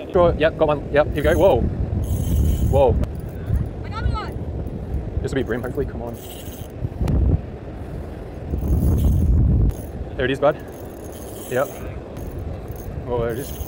Sure, yep, got one. Yep, here we go. Whoa. Whoa. I got one. This will be Bream, hopefully. Come on. There it is, bud. Yep. Oh, there it is.